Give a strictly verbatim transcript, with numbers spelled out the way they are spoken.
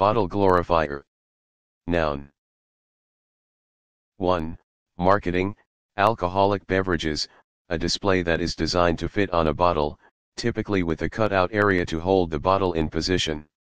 Bottle glorifier. Noun. one. Marketing, alcoholic beverages, a display that is designed to fit on a bottle, typically with a cutout area to hold the bottle in position.